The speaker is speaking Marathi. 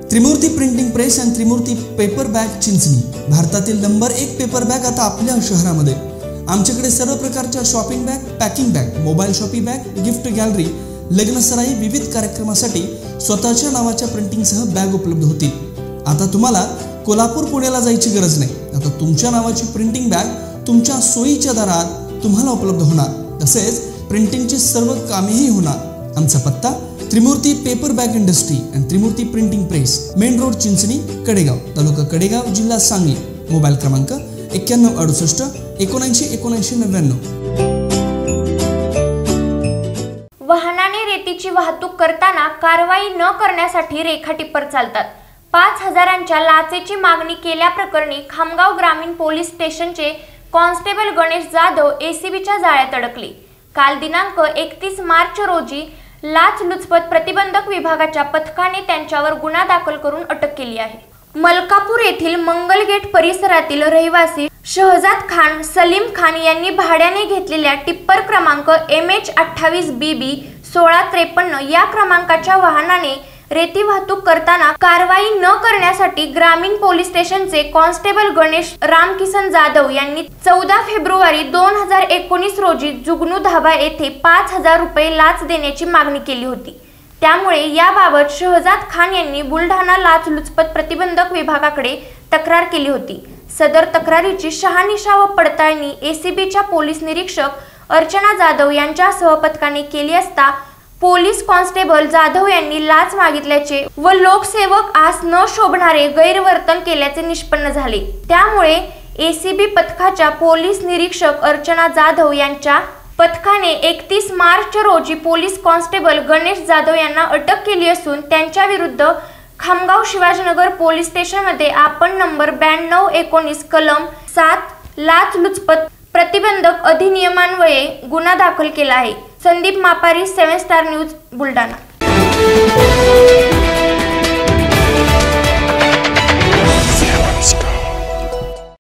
त्रिमूर्ती प्रिंटिंग प्रेस आणि त्रिमूर्ती पेपर बॅग चिंचणी, भारतातील नंबर 1 पेपर बॅग आता आपल्या शहरामध्ये। आमच्याकडे सर्व प्रकारच्या shopping bag, packing bag, mobile shopping bag, gift gallery, लग्नसराई, विविध कार्यक्रमासाठी स्वतःच्या नावाच्या प्रिंटिंगसह बॅग उपलब्ध होतील। आता तुम्हाला कोल्हापूर पुण्याला जायची गरज नाही। आता तुमच्या नावाची प्रिंटिंग बॅग तुमच्या सोयीच्या दरात तुम्हाला उपलब्ध होणार, तसेच प्रिंटिंगची सर्व कामेही होणार। आमचा पत्ता त्रिमूर्ती पेपर बॅग इंडस्ट्री आणि Trimurti printing press, main road Chinchani, Kadegaon, taluka Kadegaon, जिल्हा सांगली। मोबाईल क्रमांक 9168 79 79 99। वाहनाने रेतीची वाहतूक करताना कारवाई न करण्यासाठी रेखा टिप्पर चालतात। 5,000च्या लाचेची मागणी केल्याप्रकरणी खामगाव ग्रामीण पोलीस स्टेशनचे कॉन्स्टेबल गणेश जाधव एसीबीच्या जाळ्यात अडकले। काल दिनांक 31 मार्च रोजी लाचलुचपत प्रतिबंधक विभागाच्या पथकाने त्यांच्यावर गुन्हा दाखल करून अटक केली आहे। मलकापूर येथील मंगलगेट परिसरातील रहिवासी शहजाद खान सलीम खान यांनी भाड्याने घेतलेल्या टिप्पर क्रमांक MH28BB 1653 या क्रमांकाच्या वाहनाने रेती वाहतूक करताना कारवाई न करण्यासाठी ग्रामीण पोलीस स्टेशनचे कॉन्स्टेबल गणेश रामकिसन जाधव यांनी 14 फेब्रुवारी 2019 रोजी जुगनू धाबा येथे 5,000 रुपये लाच देण्याची मागणी केली होती। त्यामुळे याबाबत शहजाद खान यांनी बुलढाणा लाचलुचपत प्रतिबंधक विभागाकडे तक्रार केली होती। सदर तक्रारीची शहानिशा व पडताळणी एसीबीच्या पोलीस निरीक्षक अर्चना जाधव यांच्या सहपथकाने केली असता पोलीस कॉन्स्टेबल जाधव यांनी लाच मागितल्याचे व लोकसेवक आस न शोभणारे गैरवर्तन केल्याचे निष्पन्न झाले। त्यामुळे एसीबी पथकाच्या पोलीस निरीक्षक अर्चना जाधव यांच्या पथकाने 31 मार्च रोजी पोलीस कॉन्स्टेबल गणेश जाधव यांना अटक केली असून त्यांच्या विरुद्ध खामगाव शिवाजीनगर पोलीस स्टेशनमध्ये आपण नंबर 9219 कलम 7 लाचलुचपत प्रतिबंधक अधिनियमान्वये गुन्हा दाखल केला आहे। Sandeep Mapari, 7 star news, Buldhana.